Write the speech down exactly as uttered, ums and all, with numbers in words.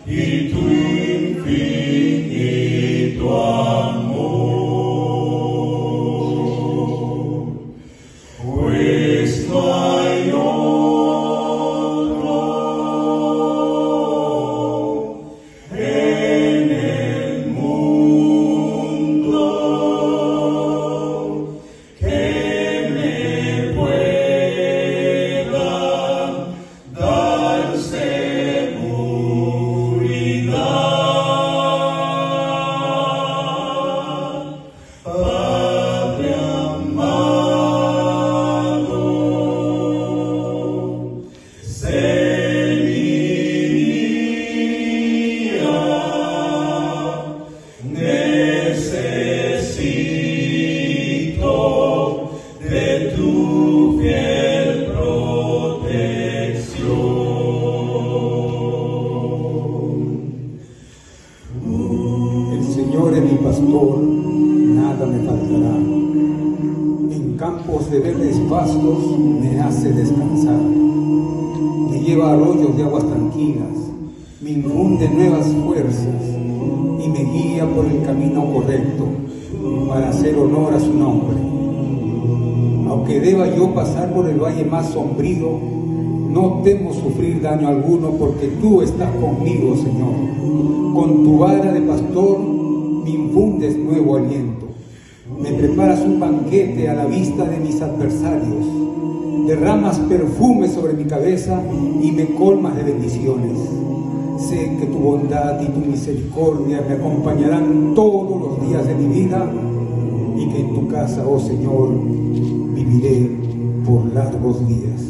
y tu infinito amor, pues no hay otro en el mundo que me pueda dar seguridad. Padre amado, sé mi guía, necesito de tu fiel protección. El Señor es mi pastor, nada me faltará. En campos de verdes pastos me hace descansar. Me lleva a arroyos de aguas tranquilas, me infunde nuevas fuerzas y me guía por el camino correcto para hacer honor a su nombre. Aunque deba yo pasar por el valle más sombrío, no temo sufrir daño alguno, porque tú estás conmigo, Señor. Con tu vara de pastor me infundes nuevo aliento. Me preparas un banquete a la vista de mis adversarios. Derramas perfume sobre mi cabeza y me colmas de bendiciones. Sé que tu bondad y tu misericordia me acompañarán todos los días de mi vida, y que en tu casa, oh Señor, viviré por largos días.